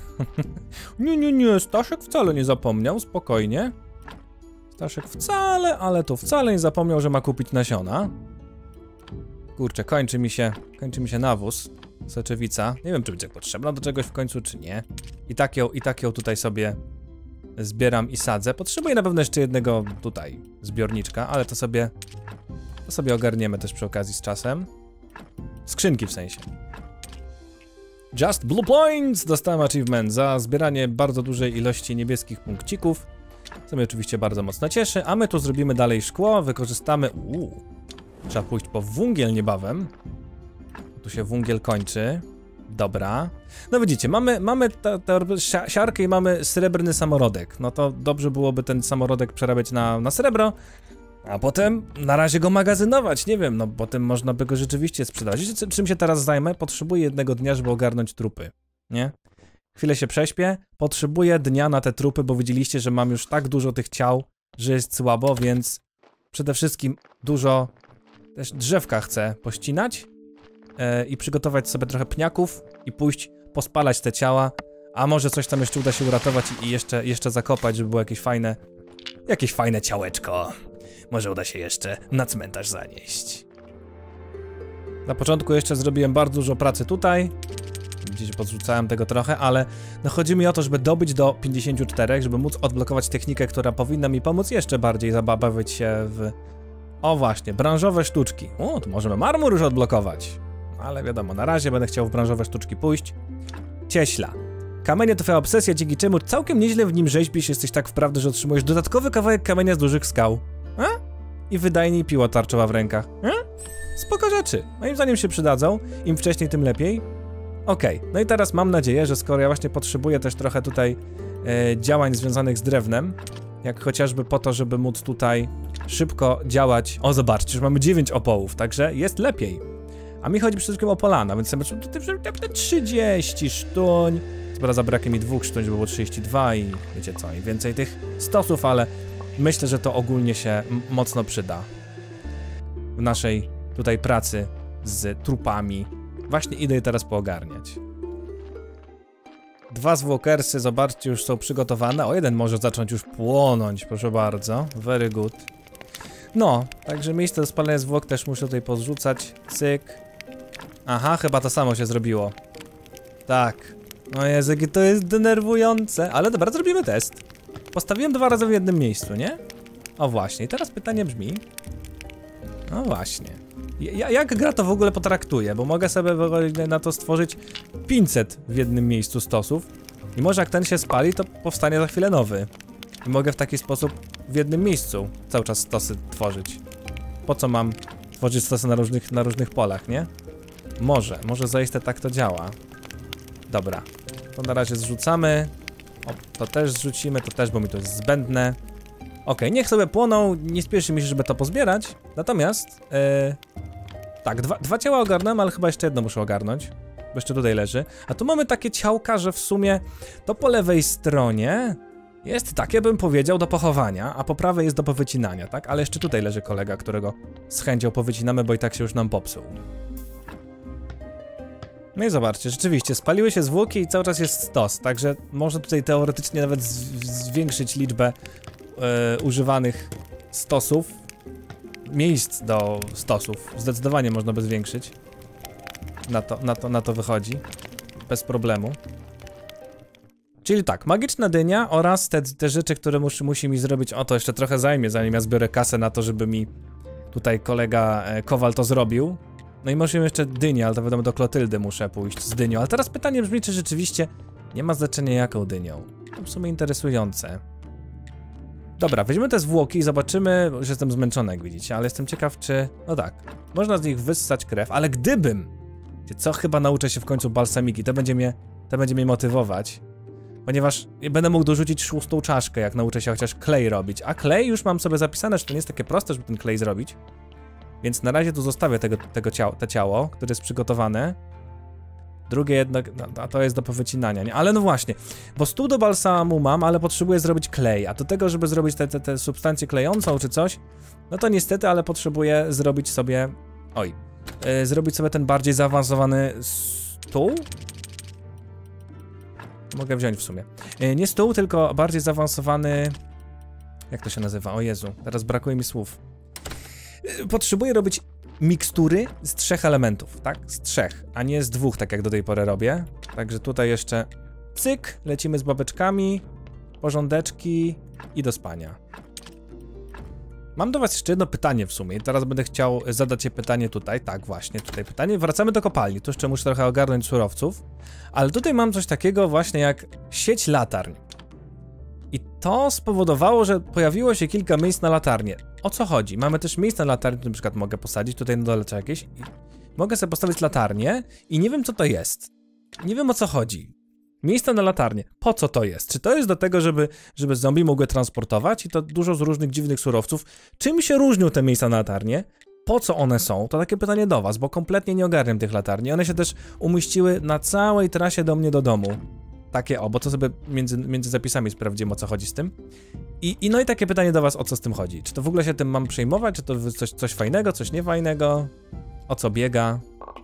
Nie, Staszek wcale nie zapomniał, spokojnie. Staszek wcale, ale to wcale nie zapomniał, że ma kupić nasiona. Kurczę, kończy mi się nawóz. Soczewica. Nie wiem, czy będzie potrzebna do czegoś w końcu, czy nie. I tak ją tutaj sobie zbieram i sadzę. Potrzebuję na pewno jeszcze jednego tutaj zbiorniczka, ale to sobie ogarniemy też przy okazji z czasem. Skrzynki w sensie. Just Blue Points! Dostałem achievement za zbieranie bardzo dużej ilości niebieskich punkcików. Co mnie oczywiście bardzo mocno cieszy, a my tu zrobimy dalej szkło, wykorzystamy... Trzeba pójść po węgiel niebawem. Tu się węgiel kończy. Dobra. No widzicie, mamy siarkę i mamy srebrny samorodek. No to dobrze byłoby ten samorodek przerabiać na srebro, a potem na razie go magazynować, nie wiem, no potem można by go rzeczywiście sprzedać. Wiecie, czym się teraz zajmę? Potrzebuję jednego dnia, żeby ogarnąć trupy, nie? Chwilę się prześpię, potrzebuję dnia na te trupy, bo widzieliście, że mam już tak dużo tych ciał, że jest słabo, więc przede wszystkim dużo też drzewka chcę pościnać i przygotować sobie trochę pniaków i pójść pospalać te ciała, a może coś tam jeszcze uda się uratować i jeszcze zakopać, żeby było jakieś fajne ciałeczko. Może uda się jeszcze na cmentarz zanieść. Na początku jeszcze zrobiłem bardzo dużo pracy tutaj. Widzicie, podrzucałem tego trochę, ale no chodzi mi o to, żeby dobyć do 54, żeby móc odblokować technikę, która powinna mi pomóc jeszcze bardziej zabawić się w... O właśnie, branżowe sztuczki. O, tu możemy marmur już odblokować. Ale wiadomo, na razie będę chciał w branżowe sztuczki pójść. Cieśla. Kamienie to twoja obsesja, dzięki czemu całkiem nieźle w nim rzeźbisz, jesteś tak wprawdy, że otrzymujesz dodatkowy kawałek kamienia z dużych skał. I wydajniej piła tarczowa w rękach. Spoko rzeczy. Moim zdaniem się przydadzą. Im wcześniej, tym lepiej. Okej, no i teraz mam nadzieję, że skoro ja właśnie potrzebuję też trochę tutaj działań związanych z drewnem, jak chociażby po to, żeby móc tutaj szybko działać. O, zobaczcie, już mamy 9 opołów, także jest lepiej. A mi chodzi przede wszystkim o polana, więc sobie tutaj 30 sztuń. Dobra, zabraknie mi 2 sztuń, żeby było 32 i wiecie co, i więcej tych stosów, ale myślę, że to ogólnie się mocno przyda w naszej tutaj pracy z trupami. Właśnie idę je teraz poogarniać. 2 zwłokersy, zobaczcie, już są przygotowane. O, jeden może zacząć już płonąć, proszę bardzo. Very good. No, także miejsce do spalania zwłok też muszę tutaj pozrzucać. Cyk. Aha, chyba to samo się zrobiło. Tak. O Jezu, jakie to jest denerwujące. Ale dobra, zrobimy test. Postawiłem 2 razy w jednym miejscu, nie? O właśnie, i teraz pytanie brzmi... No właśnie. Jak gra to w ogóle potraktuje? Bo mogę sobie na to stworzyć 500 w jednym miejscu stosów. I może jak ten się spali, to powstanie za chwilę nowy. I mogę w taki sposób w jednym miejscu cały czas stosy tworzyć. Po co mam tworzyć stosy na różnych polach, nie? Może zaiste tak to działa. Dobra, to na razie zrzucamy. O, to też zrzucimy, to też, bo mi to jest zbędne. Okej, niech sobie płoną, nie spieszy mi się, żeby to pozbierać. Natomiast, tak, 2 ciała ogarnąłem, ale chyba jeszcze jedno muszę ogarnąć. Bo jeszcze tutaj leży. A tu mamy takie ciałka, że w sumie to po lewej stronie jest takie, bym powiedział, do pochowania, a po prawej jest do powycinania, tak? Ale jeszcze tutaj leży kolega, którego z chęcią powycinamy, bo i tak się już nam popsuł. No i zobaczcie, rzeczywiście, spaliły się zwłoki i cały czas jest stos, także można tutaj teoretycznie nawet zwiększyć liczbę używanych stosów, miejsc do stosów. Zdecydowanie można by zwiększyć. Na to wychodzi. Bez problemu. Czyli tak, magiczna dynia oraz te rzeczy, które musi mi zrobić. O, to jeszcze trochę zajmie, zanim ja zbiorę kasę na to, żeby mi tutaj kolega Kowal to zrobił. No i możemy jeszcze dynię, ale to wiadomo, do Klotyldy muszę pójść z dynią. Ale teraz pytanie brzmi, czy rzeczywiście nie ma znaczenia jaką dynią. To w sumie interesujące. Dobra, weźmy te zwłoki i zobaczymy, że jestem zmęczony, jak widzicie, ale jestem ciekaw, czy... No tak, można z nich wyssać krew, ale gdybym... Co, chyba nauczę się w końcu balsamiki, to będzie mnie motywować. Ponieważ będę mógł dorzucić 6. czaszkę, jak nauczę się chociaż klej robić. A klej już mam sobie zapisane, że to nie jest takie proste, żeby ten klej zrobić. Więc na razie tu zostawię to ciało, które jest przygotowane. Drugie jednak, no, a to jest do powycinania, nie? Ale no właśnie, bo stół do balsamu mam, ale potrzebuję zrobić klej. A do tego, żeby zrobić tę substancję klejącą czy coś, no to niestety, ale potrzebuję zrobić sobie... Oj. Zrobić sobie ten bardziej zaawansowany stół? Mogę wziąć w sumie. Nie stół, tylko bardziej zaawansowany... Jak to się nazywa? O Jezu, teraz brakuje mi słów. Potrzebuję robić mikstury z 3 elementów, tak? Z 3, a nie z 2, tak jak do tej pory robię. Także tutaj jeszcze cyk, lecimy z babeczkami, porządeczki i do spania. Mam do was jeszcze jedno pytanie w sumie i teraz będę chciał zadać je pytanie tutaj, tak właśnie, tutaj pytanie. Wracamy do kopalni, tu jeszcze muszę trochę ogarnąć surowców, ale tutaj mam coś takiego właśnie jak sieć latarń. I to spowodowało, że pojawiło się kilka miejsc na latarnię. O co chodzi? Mamy też miejsce na latarnię, na przykład mogę posadzić, tutaj na dole czy jakieś. I mogę sobie postawić latarnię i nie wiem co to jest. Nie wiem o co chodzi. Miejsce na latarnię. Po co to jest? Czy to jest do tego, żeby zombie mogły transportować? I to dużo z różnych dziwnych surowców. Czym się różnią te miejsca na latarnię? Po co one są? To takie pytanie do was, bo kompletnie nie ogarniam tych latarni. One się też umieściły na całej trasie do mnie do domu. Takie bo to sobie między zapisami sprawdziłem, o co chodzi z tym. No i takie pytanie do was, o co z tym chodzi. Czy to w ogóle się tym mam przejmować? Czy to coś fajnego, coś niefajnego? O co biega?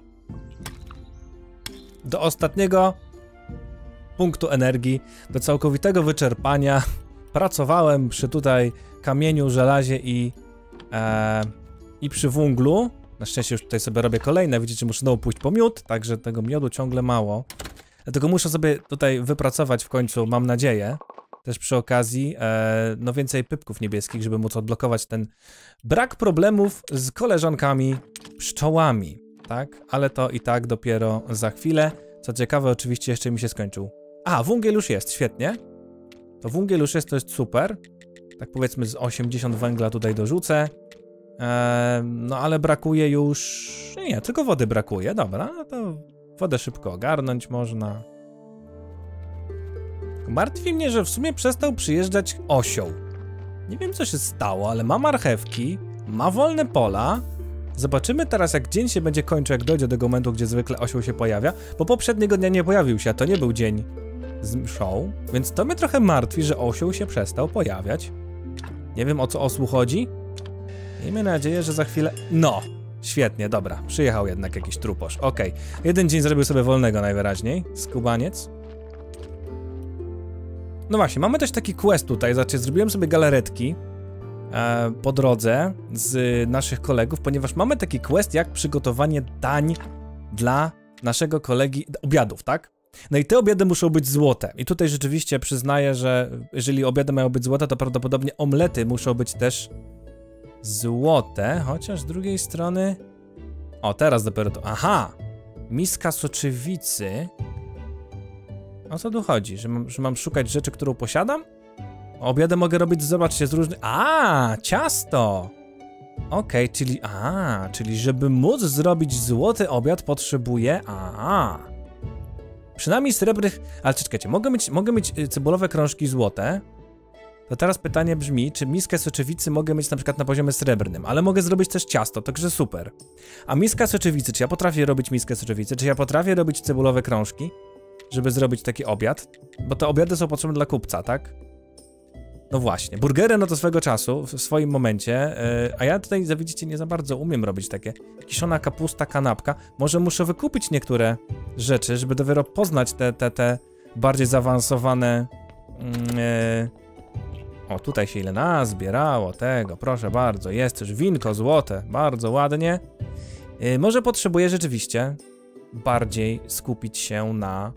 Do ostatniego punktu energii, do całkowitego wyczerpania. Pracowałem przy tutaj kamieniu, żelazie i przy węglu. Na szczęście już tutaj sobie robię kolejne. Widzicie, muszę znowu pójść po miód, także tego miodu ciągle mało. Dlatego muszę sobie tutaj wypracować w końcu, mam nadzieję, też przy okazji, no więcej pypków niebieskich, żeby móc odblokować ten brak problemów z koleżankami pszczołami, tak? Ale to i tak dopiero za chwilę. Co ciekawe, oczywiście jeszcze mi się skończył. A, węgiel już jest, świetnie. To węgiel już jest, to jest super. Tak powiedzmy z 80 węgla tutaj dorzucę. No ale brakuje już... Nie, tylko wody brakuje, dobra, no to wodę szybko ogarnąć można. Martwi mnie, że w sumie przestał przyjeżdżać osioł. Nie wiem co się stało, ale ma marchewki, ma wolne pola. Zobaczymy teraz jak dzień się będzie kończył, jak dojdzie do tego momentu, gdzie zwykle osioł się pojawia. Bo poprzedniego dnia nie pojawił się, a to nie był dzień z show. Więc to mnie trochę martwi, że osioł się przestał pojawiać. Nie wiem o co osłu chodzi. Miejmy nadzieję, że za chwilę... No! Świetnie, dobra. Przyjechał jednak jakiś truposz. Okej. Jeden dzień zrobił sobie wolnego najwyraźniej. Skubaniec. No właśnie, mamy też taki quest tutaj. Znaczy, zrobiłem sobie galaretki po drodze z naszych kolegów, ponieważ mamy taki quest jak przygotowanie dań dla naszego kolegi, obiadów, tak? No i te obiady muszą być złote. I tutaj rzeczywiście przyznaję, że jeżeli obiady mają być złote, to prawdopodobnie omlety muszą być też złote, chociaż z drugiej strony... O, teraz dopiero to... Aha! Miska soczewicy. O co tu chodzi? Że mam szukać rzeczy, którą posiadam? Obiady mogę robić, zobaczcie, z różnych... A, ciasto! Okej, czyli... czyli żeby móc zrobić złoty obiad potrzebuję... Przynajmniej srebrnych... Ale czekajcie, mogę mieć cebulowe krążki złote. To teraz pytanie brzmi, czy miskę soczewicy mogę mieć na przykład na poziomie srebrnym, ale mogę zrobić też ciasto, także super. A miska soczewicy, czy ja potrafię robić miskę soczewicy, czy ja potrafię robić cebulowe krążki, żeby zrobić taki obiad? Bo te obiady są potrzebne dla kupca, tak? No właśnie, burgery no to swego czasu, w swoim momencie, a ja tutaj, widzicie, nie za bardzo umiem robić takie. Kiszona kapusta, kanapka, może muszę wykupić niektóre rzeczy, żeby dopiero poznać te bardziej zaawansowane... O, tutaj się ile nazbierało tego, proszę bardzo, jest już winko złote, bardzo ładnie. Może potrzebuję rzeczywiście bardziej skupić się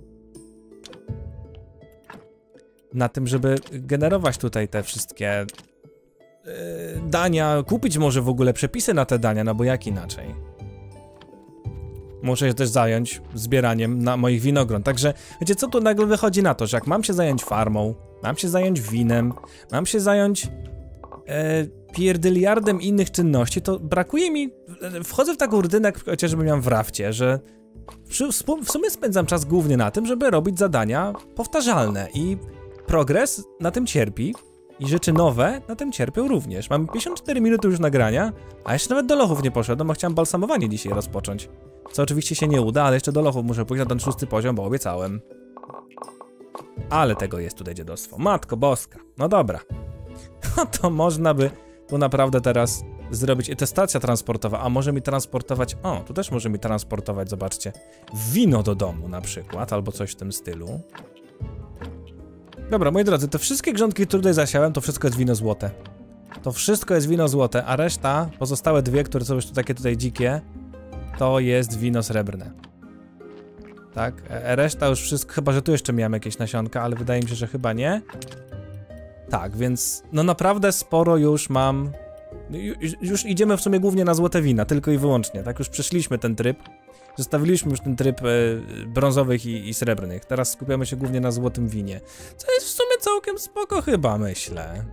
na tym, żeby generować tutaj te wszystkie dania, kupić może w ogóle przepisy na te dania, no bo jak inaczej. Muszę się też zająć zbieraniem na moich winogron, także wiecie co, tu nagle wychodzi na to, że jak mam się zająć farmą, mam się zająć winem, mam się zająć pierdyliardem innych czynności, to brakuje mi, wchodzę w taką rutynę, jak chociażby miałem w Rafcie, że w sumie spędzam czas głównie na tym, żeby robić zadania powtarzalne i progres na tym cierpi i rzeczy nowe na tym cierpią również. Mam 54 minuty już nagrania, a jeszcze nawet do lochów nie poszedłem, bo chciałem balsamowanie dzisiaj rozpocząć. Co oczywiście się nie uda, ale jeszcze do lochów muszę pójść na ten 6. poziom, bo obiecałem. Ale tego jest tutaj dziadostwo. Matko boska. No dobra. No to można by tu naprawdę teraz zrobić... I to stacja transportowa, a może mi transportować... O, tu też może mi transportować, zobaczcie. Wino do domu na przykład, albo coś w tym stylu. Dobra, moi drodzy, te wszystkie grządki, które tutaj zasiałem, to wszystko jest wino złote. To wszystko jest wino złote, a reszta, pozostałe dwie, które są już takie tutaj dzikie, to jest wino srebrne. Tak, reszta już wszystko, chyba że tu jeszcze miałem jakieś nasionka, ale wydaje mi się, że chyba nie. Tak, więc no naprawdę sporo już mam. Już idziemy w sumie głównie na złote wina, tylko i wyłącznie, tak, już przeszliśmy ten tryb. Zostawiliśmy już ten tryb brązowych i srebrnych. Teraz skupiamy się głównie na złotym winie. Co jest w sumie całkiem spoko chyba, myślę.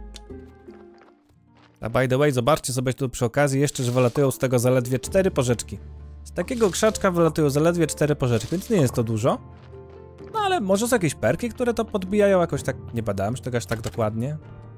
A by the way, zobaczcie sobie tu przy okazji jeszcze, że wylatują z tego zaledwie 4 porzeczki. Z takiego krzaczka wylatują zaledwie 4 porzeczki, więc nie jest to dużo. No ale może są jakieś perki, które to podbijają jakoś tak, nie badałem, czy tego aż tak dokładnie.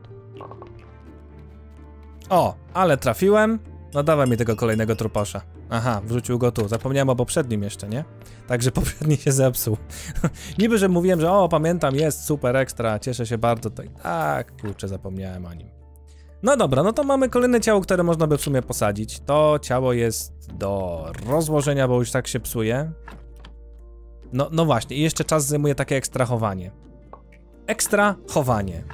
O, ale trafiłem. No dawaj mi tego kolejnego truposza. Aha, wrzucił go tu. Zapomniałem o poprzednim jeszcze, nie? Także poprzedni się zepsuł. Niby, że mówiłem, że o, pamiętam, jest super ekstra, cieszę się bardzo, to i tak, kurczę, zapomniałem o nim. No dobra, no to mamy kolejne ciało, które można by w sumie posadzić. To ciało jest do rozłożenia, bo już tak się psuje. No właśnie, i jeszcze czas zajmuje takie ekstrahowanie. Ekstrahowanie.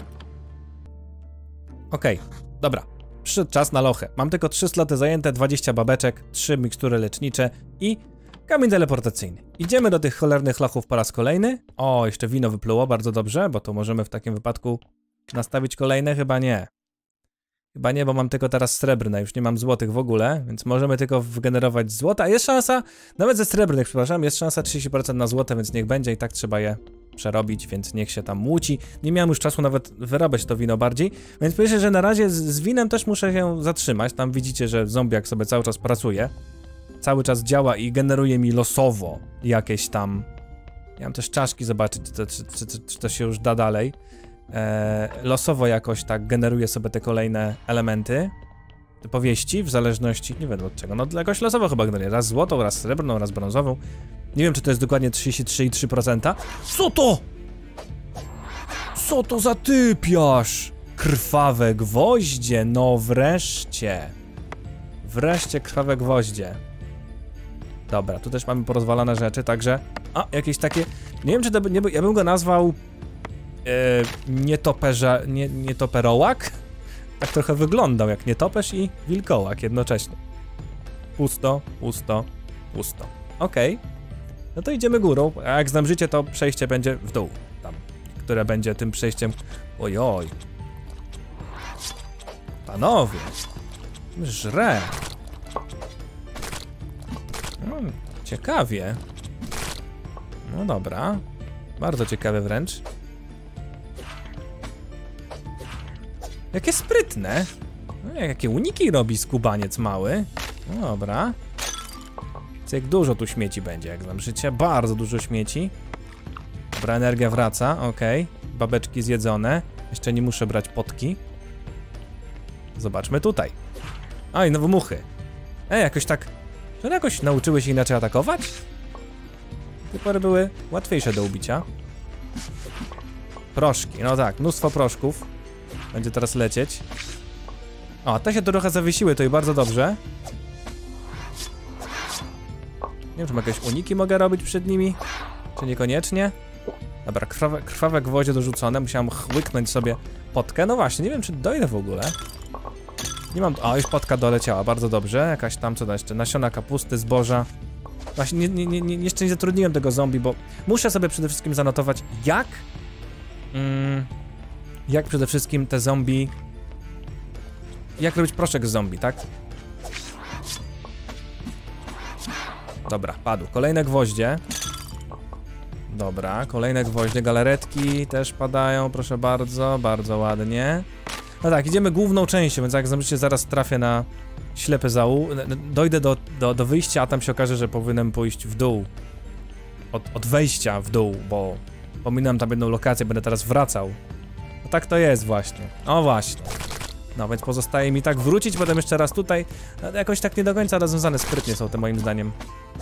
Okej, dobra. Przyszedł czas na lochę. Mam tylko 3 sloty zajęte, 20 babeczek, 3 mikstury lecznicze i kamień teleportacyjny. Idziemy do tych cholernych lochów po raz kolejny. O, jeszcze wino wypluło, bardzo dobrze, bo to możemy w takim wypadku nastawić kolejne, chyba nie. Chyba nie, bo mam tylko teraz srebrne, już nie mam złotych w ogóle, więc możemy tylko wygenerować złota. A jest szansa, nawet ze srebrnych, przepraszam, jest szansa 30% na złote, więc niech będzie i tak trzeba je przerobić, więc niech się tam łuci. Nie miałem już czasu nawet wyrabiać to wino bardziej, więc myślę, że na razie z winem też muszę się zatrzymać. Tam widzicie, że zombiak sobie cały czas pracuje. Cały czas działa i generuje mi losowo jakieś tam... Ja mam też czaszki zobaczyć, czy to się już da dalej. Losowo jakoś tak generuje sobie te kolejne elementy. Te powieści, w zależności, nie wiem od czego, no jakoś losowo chyba generuje. Raz złotą, raz srebrną, raz brązową. Nie wiem, czy to jest dokładnie 33,3%. Co to? Co to za typiarz? Krwawe gwoździe, no wreszcie. Wreszcie krwawe gwoździe. Dobra, tu też mamy porozwalane rzeczy, także... A, jakieś takie... Nie wiem, czy to... Nie, ja bym go nazwał... nietoperołak? Tak trochę wyglądał, jak nietoperz i wilkołak jednocześnie. Pusto, pusto, pusto. Okej. No to idziemy górą, a jak znam życie, to przejście będzie w dół. Tam, które będzie tym przejściem... Ojoj. Panowie. Żre. Ciekawie. No dobra. Bardzo ciekawe wręcz. Jakie sprytne. No, jakie uniki robi skubaniec mały. No dobra. Jak dużo tu śmieci będzie, jak znam życie. Bardzo dużo śmieci. Dobra, energia wraca, okej. Babeczki zjedzone. Jeszcze nie muszę brać potki. Zobaczmy tutaj. Oj, nowe muchy. Jakoś tak... Czy one jakoś nauczyły się inaczej atakować? Te pory były łatwiejsze do ubicia. Proszki, no tak, mnóstwo proszków. Będzie teraz lecieć. O, te się tu trochę zawiesiły, to i bardzo dobrze. wiem, czy jakieś uniki mogę robić przed nimi, czy niekoniecznie. Dobra, krwawe gwoździe dorzucone, musiałem łyknąć sobie potkę. No właśnie, nie wiem, czy dojdę w ogóle. Nie mam... O, już potka doleciała, bardzo dobrze. Jakaś tam, co da jeszcze, nasiona kapusty, zboża. Właśnie jeszcze nie zatrudniłem tego zombie, bo muszę sobie przede wszystkim zanotować, jak przede wszystkim te zombie... Jak robić proszek z zombie, tak? Dobra, padł. Kolejne gwoździe. Dobra, kolejne gwoździe, galaretki też padają, proszę bardzo, bardzo ładnie. No tak, idziemy główną częścią, więc jak zobaczycie, zaraz trafię na ślepy zaułek. Dojdę do wyjścia, a tam się okaże, że powinienem pójść w dół. Od wejścia w dół, bo pominąłem tam jedną lokację, będę teraz wracał. No tak to jest właśnie, o właśnie. No więc pozostaje mi tak wrócić, potem jeszcze raz tutaj. Jakoś tak nie do końca rozwiązane sprytnie są te moim zdaniem.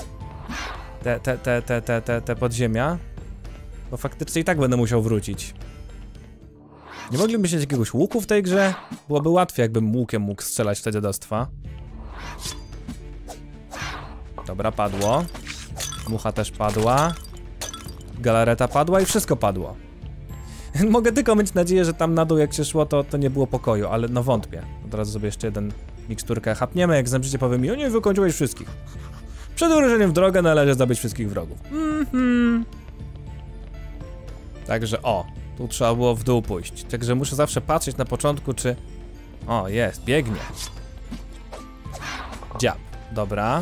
Te podziemia. Bo faktycznie i tak będę musiał wrócić. Nie mogliby mieć jakiegoś łuku w tej grze? Byłoby łatwiej, jakbym łukiem mógł strzelać w te dziadostwa. Dobra, padło. Mucha też padła. Galareta padła i wszystko padło. Mogę tylko mieć nadzieję, że tam na dół jak się szło, to nie było pokoju, ale no wątpię. Od razu sobie jeszcze jeden miksturkę chapniemy, jak zobaczycie, powiem mi, o nie, wykończyłeś wszystkich. Przed wyruszeniem w drogę należy zabić wszystkich wrogów. Także o, tu trzeba było w dół pójść. Także muszę zawsze patrzeć na początku, czy... O, jest, biegnie. Dziab, dobra.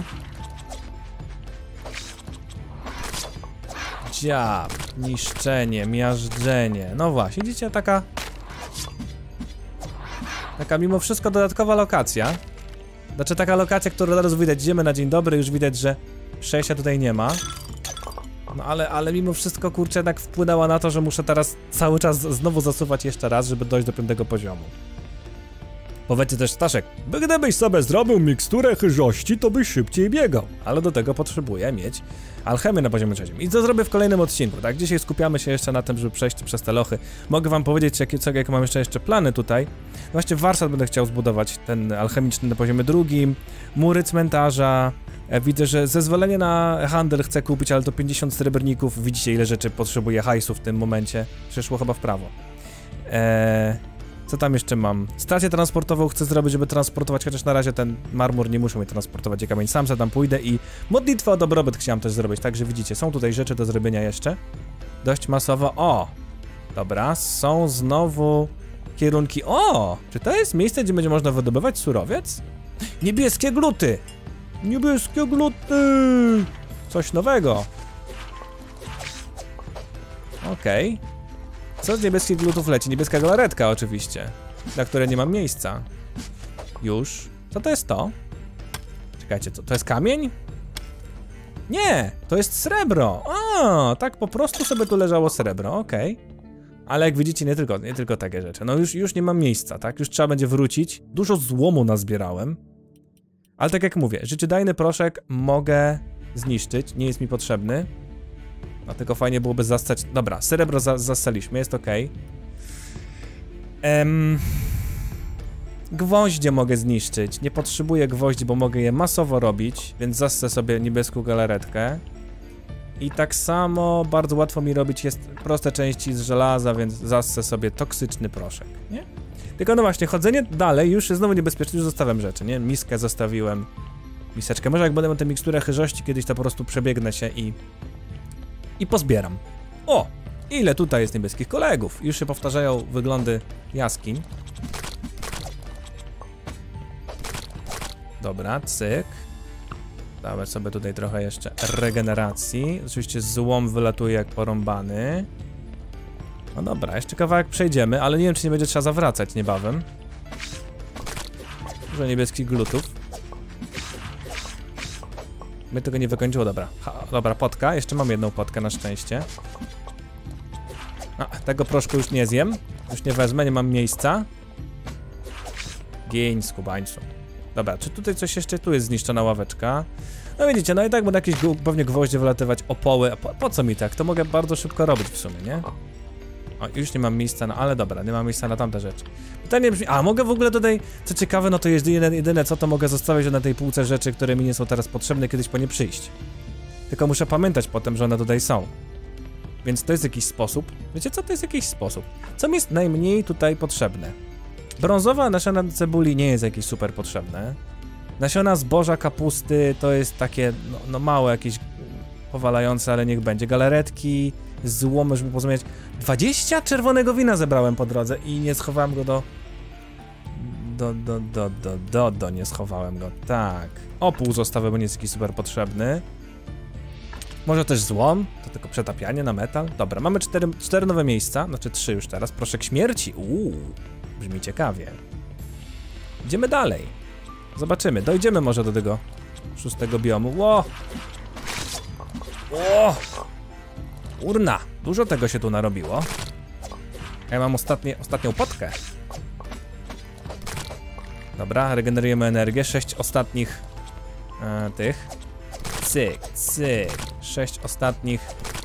Dziab, niszczenie, miażdżenie. No właśnie, widzicie, taka mimo wszystko dodatkowa lokacja. Znaczy taka lokacja, którą zaraz widać, idziemy na dzień dobry, już widać, że przejścia tutaj nie ma. No ale mimo wszystko, kurczę, jednak wpłynęła na to, że muszę teraz cały czas znowu zasuwać jeszcze raz, żeby dojść do 5. poziomu. Powiedzcie też, Staszek, gdybyś sobie zrobił miksturę chyżości, to byś szybciej biegał. Ale do tego potrzebuję mieć alchemię na poziomie 3. I co zrobię w kolejnym odcinku, tak? Dzisiaj skupiamy się jeszcze na tym, żeby przejść przez te lochy. Mogę wam powiedzieć, jakie mam jeszcze plany tutaj. Właśnie warsztat będę chciał zbudować, ten alchemiczny na poziomie 2. Mury cmentarza. Widzę, że zezwolenie na handel chcę kupić, ale to 50 srebrników. Widzicie, ile rzeczy potrzebuję hajsu w tym momencie. Przeszło chyba w prawo. Co tam jeszcze mam? Stację transportową chcę zrobić, żeby transportować, chociaż na razie ten marmur nie muszę mnie transportować, jak kamień. Sam tam pójdę i modlitwę o dobrobyt chciałem też zrobić, także widzicie, są tutaj rzeczy do zrobienia jeszcze. Dość masowo. O! Dobra, są znowu kierunki. O! Czy to jest miejsce, gdzie będzie można wydobywać surowiec? Niebieskie gluty! Niebieskie gluty! Coś nowego. Okej. Co z niebieskich glutów leci? Niebieska galaretka oczywiście, dla której nie mam miejsca. Już. Co to jest to? Czekajcie, to jest kamień? Nie, to jest srebro. O, tak po prostu sobie tu leżało srebro, okej. Ale jak widzicie, nie tylko takie rzeczy. No już nie mam miejsca, tak? Już trzeba będzie wrócić. Dużo złomu nazbierałem. Ale tak jak mówię, życiodajny proszek mogę zniszczyć, nie jest mi potrzebny. No tylko fajnie byłoby zastać... Dobra, srebro zastaliśmy, jest ok. Gwoździe mogę zniszczyć. Nie potrzebuję gwoździ, bo mogę je masowo robić, więc zassę sobie niebieską galaretkę. I tak samo bardzo łatwo mi robić jest proste części z żelaza, więc zassę sobie toksyczny proszek, nie? Tylko no właśnie, chodzenie dalej już jest znowu niebezpieczne, już zostawiam rzeczy, nie? Miskę zostawiłem. Miseczkę. Może jak będę miał tę miksturę chyżości, kiedyś to po prostu przebiegnę się i pozbieram. O! Ile tutaj jest niebieskich kolegów? Już się powtarzają wyglądy jaskiń. Dobra, cyk. Damy sobie tutaj trochę jeszcze regeneracji. Oczywiście złom wylatuje jak porąbany. No dobra, jeszcze kawałek przejdziemy, ale nie wiem, czy nie będzie trzeba zawracać niebawem. Dużo niebieskich glutów. Mnie tego nie wykończyło, dobra. Dobra, potka. Jeszcze mam jedną potkę na szczęście. A, tego proszku już nie zjem. Już nie wezmę, nie mam miejsca. Gień, skubańcu. Dobra, czy tutaj coś jeszcze? Tu jest zniszczona ławeczka. No widzicie, no i tak będą jakieś pewnie gwoździe wylatywać, opoły. Po co mi tak? To mogę bardzo szybko robić w sumie, nie? O, już nie mam miejsca na... Ale dobra, nie mam miejsca na tamte rzeczy. Pytanie brzmi... A, mogę w ogóle tutaj... Co ciekawe, no to jest jedyne co, to mogę zostawiać na tej półce rzeczy, które mi nie są teraz potrzebne, kiedyś po nie przyjść. Tylko muszę pamiętać potem, że one tutaj są. Więc to jest jakiś sposób. Wiecie co? To jest jakiś sposób. Co mi jest najmniej tutaj potrzebne? Brązowa nasiona cebuli nie jest jakieś super potrzebne. Nasiona zboża, kapusty to jest takie, no małe jakieś powalające, ale niech będzie. Galaretki, złomy, żeby pozmieniać. 20 czerwonego wina zebrałem po drodze i nie schowałem go nie schowałem go, tak. Opół zostawię, bo nie jest jakiś super potrzebny. Może też złom, to tylko przetapianie na metal. Dobra, mamy 4 nowe miejsca, znaczy 3 już teraz. Proszek śmierci, brzmi ciekawie. Idziemy dalej. Zobaczymy, dojdziemy może do tego 6. biomu. Ło! Urna, dużo tego się tu narobiło. Ja mam ostatnią potkę. Dobra, regenerujemy energię. 6 ostatnich tych. Cyk, cyk. 6 ostatnich.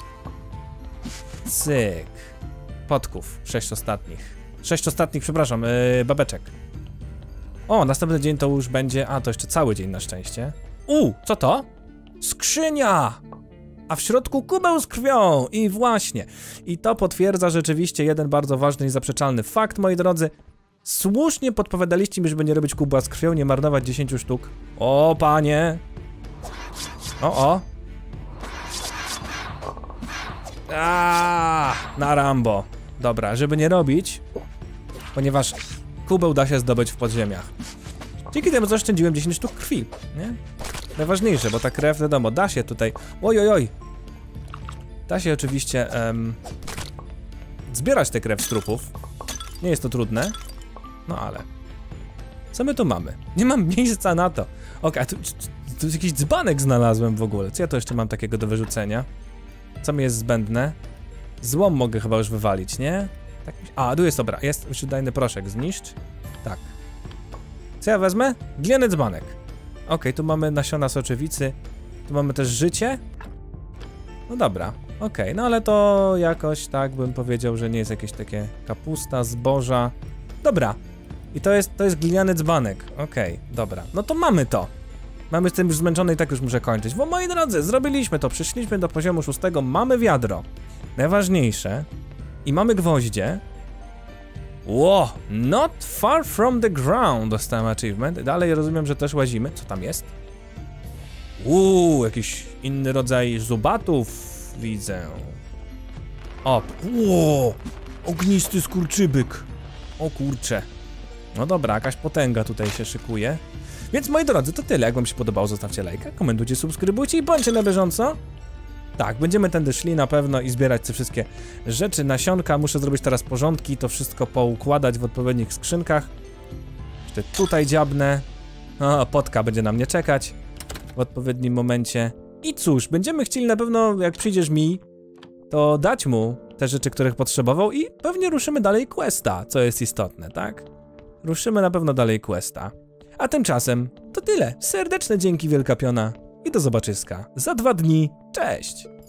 Cyk. Potków. 6 ostatnich. 6 ostatnich, przepraszam, babeczek. O, następny dzień to już będzie... A, to jeszcze cały dzień na szczęście. Co to? Skrzynia! A w środku kubeł z krwią! I właśnie. I to potwierdza rzeczywiście jeden bardzo ważny i zaprzeczalny fakt, moi drodzy. Słusznie podpowiadaliście mi, żeby nie robić kubła z krwią, nie marnować 10 sztuk. O, panie! Na Rambo. Dobra, żeby nie robić, ponieważ kubeł da się zdobyć w podziemiach. Dzięki temu zaoszczędziłem 10 sztuk krwi, nie? Najważniejsze, bo ta krew, wiadomo, da się tutaj... Oj. Da się oczywiście zbierać tę krew z trupów. Nie jest to trudne. No ale... Co my tu mamy? Nie mam miejsca na to. Okej, tu jakiś dzbanek znalazłem w ogóle. Co ja to jeszcze mam takiego do wyrzucenia? Co mi jest zbędne? Złom mogę chyba już wywalić, nie? Tak. A, tu jest, dobra, jest wyczudajny proszek, zniszcz. Tak. Co ja wezmę? Gliniany dzbanek. Okej, tu mamy nasiona soczewicy. Tu mamy też życie. No dobra, okej, no ale to jakoś tak bym powiedział, że nie jest jakieś takie kapusta, zboża. Dobra. I to jest gliniany dzbanek. Okej, dobra. No to mamy to. Mamy z tym już zmęczony i tak już muszę kończyć. Bo moi drodzy, zrobiliśmy to. Przyszliśmy do poziomu 6. Mamy wiadro. Najważniejsze. I mamy gwoździe. Not far from the ground. Dostałem achievement. Dalej rozumiem, że też łazimy. Co tam jest? Jakiś inny rodzaj zubatów widzę. Ognisty skurczybyk. O kurcze. No dobra, jakaś potęga tutaj się szykuje. Więc moi drodzy, to tyle. Jak wam się podobało, zostawcie lajka, komentujcie, subskrybujcie i bądźcie na bieżąco. Tak, będziemy tędy szli na pewno i zbierać te wszystkie rzeczy, nasionka. Muszę zrobić teraz porządki, to wszystko poukładać w odpowiednich skrzynkach. Jeszcze tutaj dziabnę. Potka będzie na mnie czekać w odpowiednim momencie. I cóż, będziemy chcieli na pewno, jak przyjdziesz mi, to dać mu te rzeczy, których potrzebował i pewnie ruszymy dalej questa, co jest istotne, tak? Ruszymy na pewno dalej questa. A tymczasem to tyle. Serdeczne dzięki, wielka piona i do zobaczyska za 2 dni. Cześć!